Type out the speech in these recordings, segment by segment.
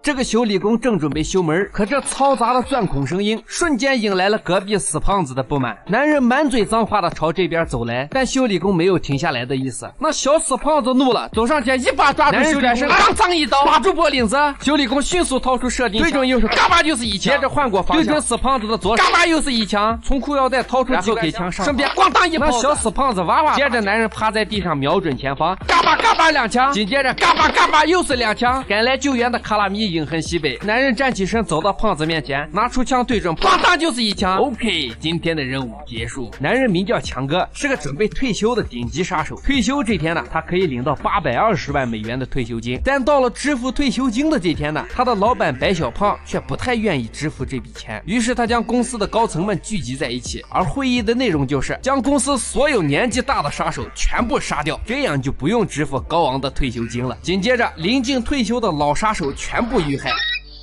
这个修理工正准备修门，可这嘈杂的钻孔声音瞬间引来了隔壁死胖子的不满。男人满嘴脏话的朝这边走来，但修理工没有停下来的意思。那小死胖子怒了，走上前一把抓住修理工，当脏一刀抓住脖领子。修理工迅速掏出射钉枪，对准右手，嘎巴就是一枪，接着换过方向，对准死胖子的左手，嘎巴又是一枪，从裤腰带掏出几杆枪上，顺便咣当一炮。那小死胖子哇哇，接着男人趴在地上瞄准前方，嘎巴嘎巴两枪，紧接着嘎巴嘎巴又是两枪。赶来救援的卡拉米饮恨西北，男人站起身走到胖子面前，拿出枪对准，咣当就是一枪。OK， 今天的任务结束。男人名叫强哥，是个准备退休的顶级杀手。退休这天呢，他可以领到820万美元的退休金，但到了支付退休金的这天呢，他的老板白小胖却不太愿意支付这笔钱。于是他将公司的高层们聚集在一起，而会议的内容就是将公司所有年纪大的杀手全部杀掉，这样就不用支付高昂的退休金了。紧接着临近退休的老杀手全部遇害。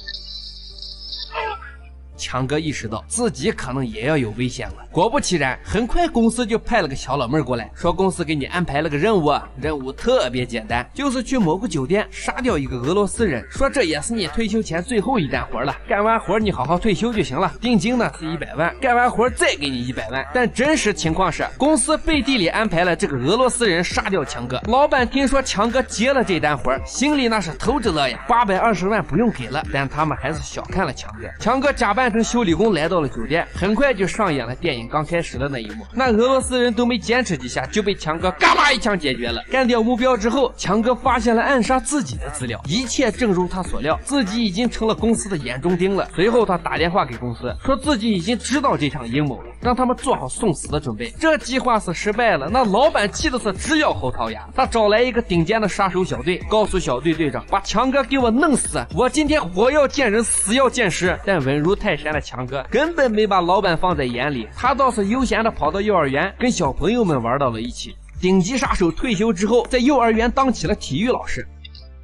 强哥意识到自己可能也要有危险了，果不其然，很快公司就派了个小老妹儿过来，说公司给你安排了个任务，任务特别简单，就是去某个酒店杀掉一个俄罗斯人，说这也是你退休前最后一单活了，干完活你好好退休就行了，定金呢是100万，干完活再给你100万。但真实情况是，公司背地里安排了这个俄罗斯人杀掉强哥。老板听说强哥接了这单活，心里那是头着乐呀，820万不用给了，但他们还是小看了强哥。强哥假扮成修理工来到了酒店，很快就上演了电影刚开始的那一幕。那俄罗斯人都没坚持几下就被强哥嘎巴一枪解决了。干掉目标之后，强哥发现了暗杀自己的资料，一切正如他所料，自己已经成了公司的眼中钉了。随后他打电话给公司，说自己已经知道这场阴谋了，让他们做好送死的准备。这计划是失败了，那老板气的是直咬后槽牙。他找来一个顶尖的杀手小队，告诉小队队长把强哥给我弄死，我今天活要见人，死要见尸。但稳如泰山的强哥根本没把老板放在眼里，他倒是悠闲的跑到幼儿园跟小朋友们玩到了一起。顶级杀手退休之后，在幼儿园当起了体育老师。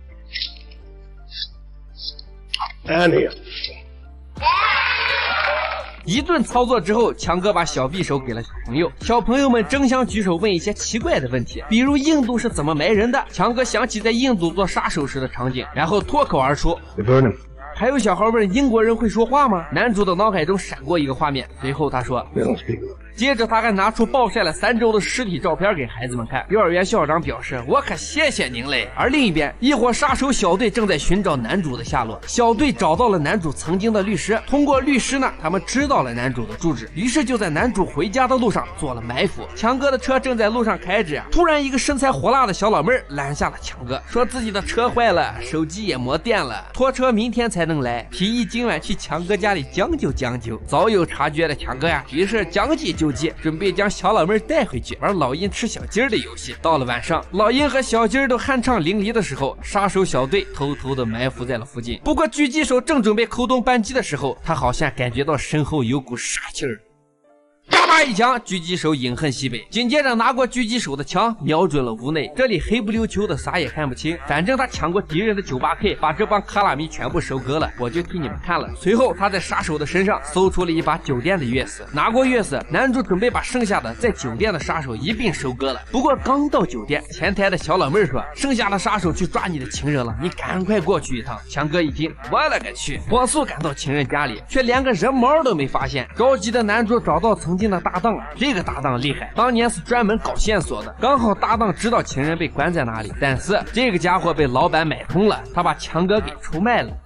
一顿操作之后，强哥把小匕首给了小朋友，小朋友们争相举手问一些奇怪的问题，比如印度是怎么埋人的。强哥想起在印度做杀手时的场景，然后脱口而出。还有小孩问英国人会说话吗？男主的脑海中闪过一个画面，随后他说接着他还拿出暴晒了3周的尸体照片给孩子们看。幼儿园校长表示我可谢谢您嘞。而另一边，一伙杀手小队正在寻找男主的下落。小队找到了男主曾经的律师，通过律师呢，他们知道了男主的住址，于是就在男主回家的路上做了埋伏。强哥的车正在路上开着，突然一个身材火辣的小老妹儿拦下了强哥，说自己的车坏了，手机也没电了，拖车明天才能来，提议今晚去强哥家里将就将就。早有察觉的强哥呀，于是将计就计，准备将小老妹带回去玩老鹰吃小鸡的游戏。到了晚上，老鹰和小鸡都酣畅淋漓的时候，杀手小队偷偷的埋伏在了附近。不过狙击手正准备扣动扳机的时候，他好像感觉到身后有股杀气儿，嘎巴一枪，狙击手饮恨西北，紧接着拿过狙击手的枪瞄准了屋内。这里黑不溜秋的，啥也看不清，反正他抢过敌人的 98K， 把这帮卡拉米全部收割了，我就替你们看了。随后他在杀手的身上搜出了一把酒店的钥匙，拿过钥匙，男主准备把剩下的在酒店的杀手一并收割了。不过刚到酒店，前台的小老妹说剩下的杀手去抓你的情人了，你赶快过去一趟。强哥一听，我勒个去，火速赶到情人家里，却连个人毛都没发现。着急的男主找到曾经的搭档，这个搭档厉害，当年是专门搞线索的，刚好搭档知道情人被关在哪里，但是这个家伙被老板买通了，他把强哥给出卖了。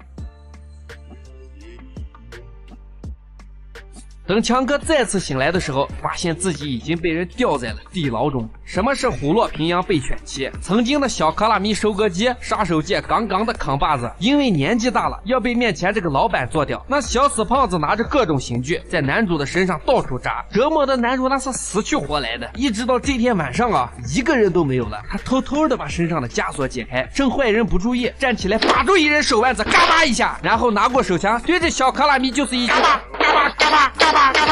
等强哥再次醒来的时候，发现自己已经被人吊在了地牢中。什么是虎落平阳被犬欺？曾经的小卡拉米收割机，杀手界杠杠的扛把子，因为年纪大了，要被面前这个老板做掉。那小死胖子拿着各种刑具，在男主的身上到处扎，折磨的男主那是死去活来的。一直到这天晚上啊，一个人都没有了，他偷偷的把身上的枷锁解开，趁坏人不注意，站起来把住一人手腕子，嘎巴一下，然后拿过手枪对着小卡拉米就是一击。嘎巴嘎巴嘎巴嘎巴，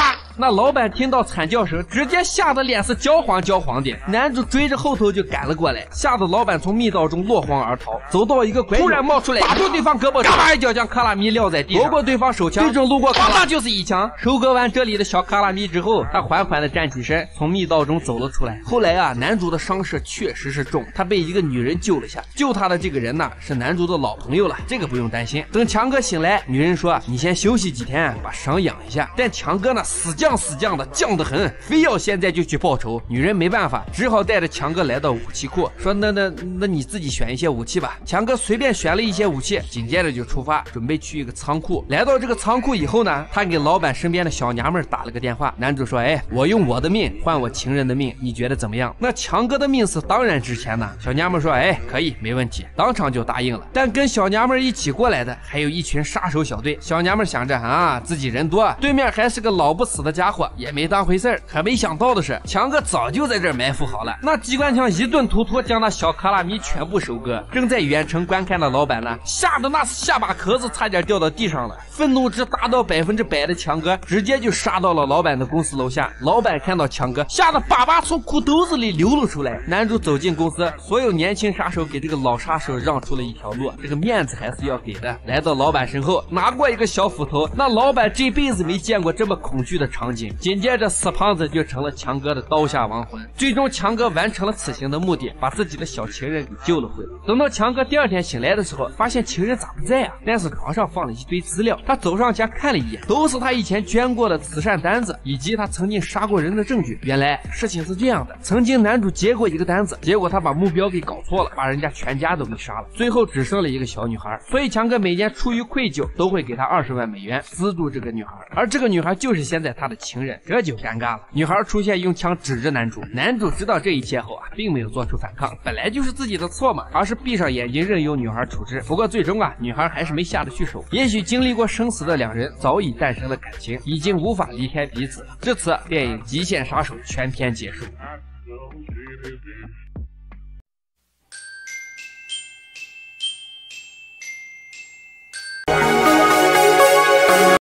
那老板听到惨叫声，直接吓得脸是焦黄的。男主追着后头就赶了过来，吓得老板从密道中落荒而逃，走到一个拐角，突然冒出来，打住对方胳膊，嘎巴一脚将卡拉米撂在地上，夺过对方手枪，对准路过卡拉就是一枪，收割完这里的小卡拉米之后，他缓缓地站起身，从密道中走了出来。后来啊，男主的伤势确实是重，他被一个女人救了下，救他的这个人呢是男主的老朋友了，这个不用担心。等强哥醒来，女人说你先休息几天，把伤养一下。但强哥呢死犟的犟得很，非要现在就去报仇。女人没办法，只好带着强哥来到武器库，说那你自己选一些武器吧。强哥随便选了一些武器，紧接着就出发，准备去一个仓库。来到这个仓库以后呢，他给老板身边的小娘们打了个电话。男主说，哎，我用我的命换我情人的命，你觉得怎么样？那强哥的命是当然值钱呢。小娘们说，哎，可以，没问题，当场就答应了。但跟小娘们一起过来的还有一群杀手小队。小娘们想着啊，自己人多，对面还是个老不死的家伙，也没当回事儿。可没想到的是，强哥早就在这儿埋伏好了，那机关枪一顿突突，将那小卡拉米全部收割。正在远程观看的老板呢，吓得那下巴壳子差点掉到地上了。愤怒值达到100%的强哥直接就杀到了老板的公司楼下。老板看到强哥，吓得粑粑从裤兜子里流了出来。男主走进公司，所有年轻杀手给这个老杀手让出了一条路，这个面子还是要给的。来到老板身后，拿过一个小斧头，那老板这辈子没见过这么恐惧的场景。紧接着死胖子就成了强哥的刀下亡魂。最终强哥完成了此行的目的，把自己的小情人给救了回来。等到强哥第二天醒来的时候，发现情人咋不在啊？但是床上放了一堆资料，他走上前看了一眼，都是他以前捐过的慈善单子，以及他曾经杀过人的证据。原来事情是这样的，曾经男主接过一个单子，结果他把目标给搞错了，把人家全家都给杀了，最后只剩了一个小女孩。所以强哥每年出于愧疚，都会给他20万美元资助这个女孩，而这个女孩就是现在他的情人。这就尴尬了，女孩出现用枪指着男主，男主知道这一切后啊，并没有做出反抗，本来就是自己的错嘛，而是闭上眼睛任由女孩处置。不过最终啊，女孩还是没下得去手。也许经历过生死的两人早已诞生了感情，已经无法离开彼此。至此，电影《极限杀手》全篇结束。